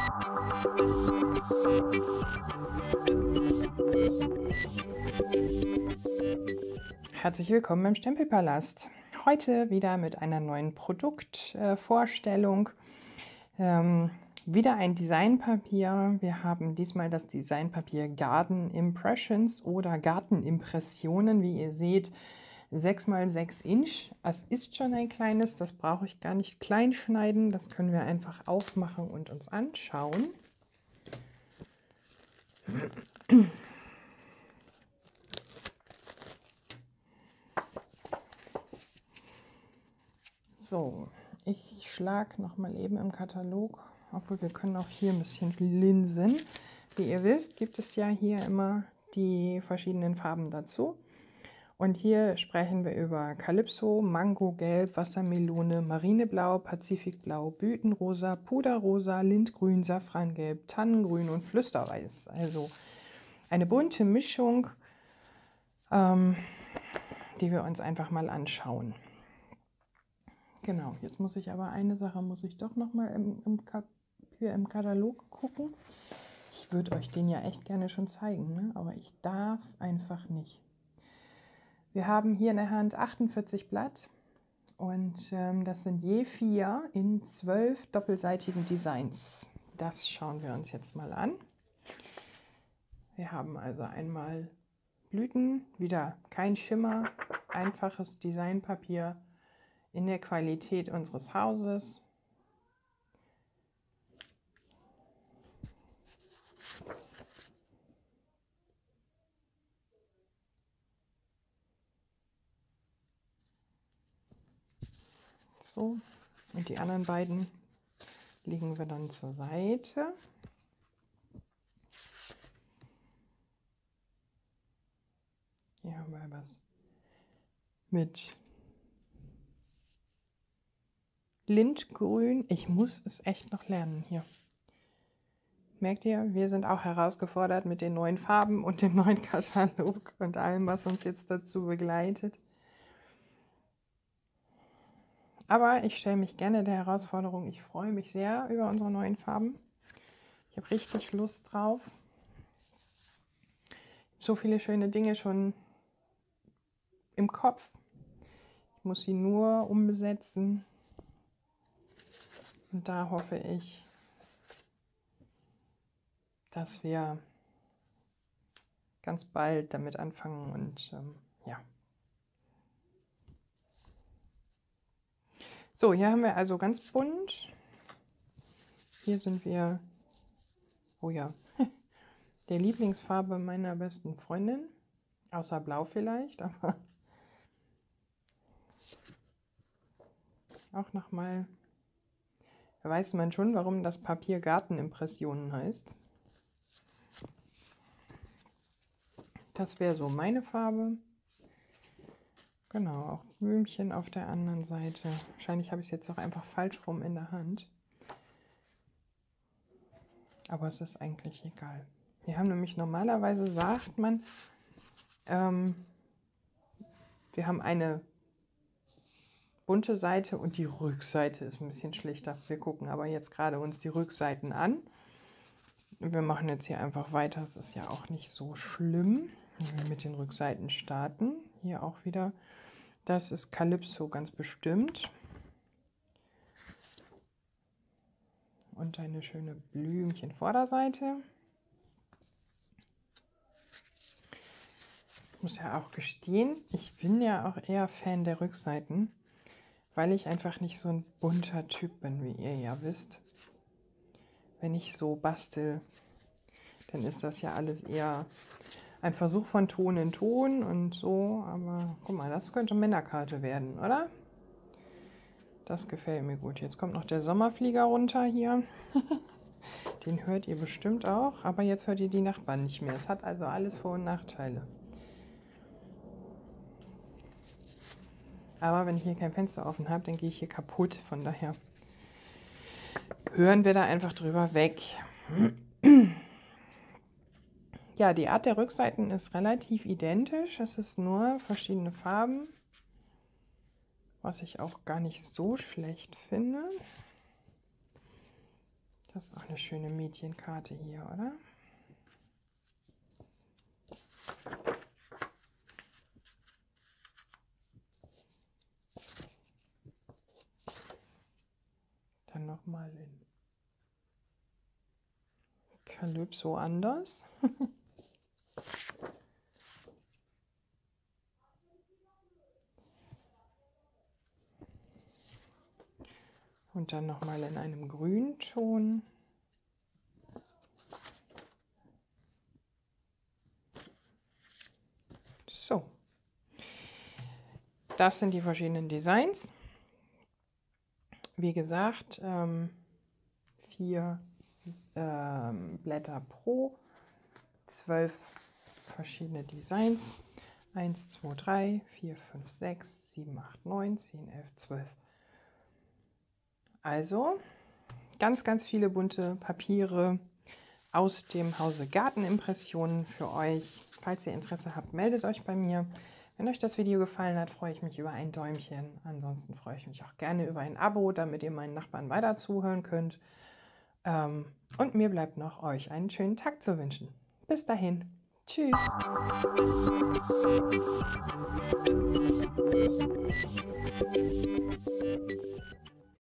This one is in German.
Herzlich willkommen im Stempelpalast. Heute wieder mit einer neuen Produktvorstellung. Wieder ein Designpapier. Wir haben diesmal das Designpapier Garden Impressions oder Gartenimpressionen. Wie ihr seht, 6 x 6 Inch. Es ist schon ein kleines, das brauche ich gar nicht klein schneiden. Das können wir einfach aufmachen und uns anschauen. So, ich schlage noch mal eben im Katalog, obwohl wir können auch hier ein bisschen linsen. Wie ihr wisst, gibt es ja hier immer die verschiedenen Farben dazu. Und hier sprechen wir über Calypso, Mangogelb, Wassermelone, Marineblau, Pazifikblau, Blütenrosa, Puderrosa, Lindgrün, Safrangelb, Tannengrün und Flüsterweiß. Also eine bunte Mischung, die wir uns einfach mal anschauen. Genau, jetzt muss ich aber eine Sache, muss ich doch noch mal im Katalog gucken. Ich würde euch den ja echt gerne schon zeigen, ne? Aber ich darf einfach nicht. Wir haben hier in der Hand 48 Blatt und das sind je 4 in 12 doppelseitigen Designs. Das schauen wir uns jetzt mal an. Wir haben also einmal Blüten, wieder kein Schimmer, einfaches Designpapier in der Qualität unseres Hauses. So, und die anderen beiden legen wir dann zur Seite. Hier haben wir was mit Lindgrün. Ich muss es echt noch lernen hier. Merkt ihr, wir sind auch herausgefordert mit den neuen Farben und dem neuen Katalog und allem, was uns jetzt dazu begleitet. Aber ich stelle mich gerne der Herausforderung. Ich freue mich sehr über unsere neuen Farben. Ich habe richtig Lust drauf. So viele schöne Dinge schon im Kopf. Ich muss sie nur umsetzen. Und da hoffe ich, dass wir ganz bald damit anfangen und ja. So, hier haben wir also ganz bunt. Hier sind wir, oh ja, der Lieblingsfarbe meiner besten Freundin. Außer Blau vielleicht, aber auch nochmal, weiß man schon, warum das Papier Gartenimpressionen heißt. Das wäre so meine Farbe. Genau, auch Blümchen auf der anderen Seite. Wahrscheinlich habe ich es jetzt auch einfach falsch rum in der Hand. Aber es ist eigentlich egal. Wir haben nämlich normalerweise, sagt man, wir haben eine bunte Seite und die Rückseite ist ein bisschen schlichter. Wir gucken aber jetzt gerade uns die Rückseiten an. Wir machen jetzt hier einfach weiter. Es ist ja auch nicht so schlimm, wenn wir mit den Rückseiten starten. Hier auch wieder, das ist Calypso ganz bestimmt. Und eine schöne Blümchen-Vorderseite. Ich muss ja auch gestehen, ich bin ja auch eher Fan der Rückseiten, weil ich einfach nicht so ein bunter Typ bin, wie ihr ja wisst. Wenn ich so bastel, dann ist das ja alles eher ein Versuch von Ton in Ton und so. Aber guck mal, das könnte Männerkarte werden, oder? Das gefällt mir gut. Jetzt kommt noch der Sommerflieger runter hier. Den hört ihr bestimmt auch, aber jetzt hört ihr die Nachbarn nicht mehr. Es hat also alles Vor- und Nachteile. Aber wenn ich hier kein Fenster offen habe, dann gehe ich hier kaputt. Von daher hören wir da einfach drüber weg. Ja, die Art der Rückseiten ist relativ identisch. Es ist nur verschiedene Farben, was ich auch gar nicht so schlecht finde. Das ist auch eine schöne Mädchenkarte hier, oder? Dann nochmal in Calypso anders. Und dann nochmal in einem Grünton. So, das sind die verschiedenen Designs. Wie gesagt, 4 Blätter pro, 12 verschiedene Designs. 1, 2, 3, 4, 5, 6, 7, 8, 9, 10, 11, 12. Also ganz, ganz viele bunte Papiere aus dem Hause Gartenimpressionen für euch. Falls ihr Interesse habt, meldet euch bei mir. Wenn euch das Video gefallen hat, freue ich mich über ein Däumchen. Ansonsten freue ich mich auch gerne über ein Abo, damit ihr meinen Nachbarn weiter zuhören könnt. Und mir bleibt noch, euch einen schönen Tag zu wünschen. Bis dahin. Tschüss.